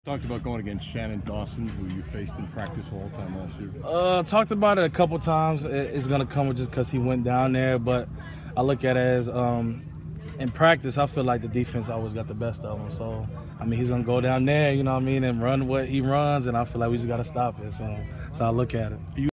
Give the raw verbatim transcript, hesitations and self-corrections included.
Talked about going against Shannon Dawson, who you faced in practice all the time last year. Uh, talked about it a couple times. It's gonna come just because he went down there, but I look at it as um, in practice, I feel like the defense always got the best of him. So I mean, he's gonna go down there, you know what I mean, and run what he runs, and I feel like we just gotta stop it. So, so I look at it.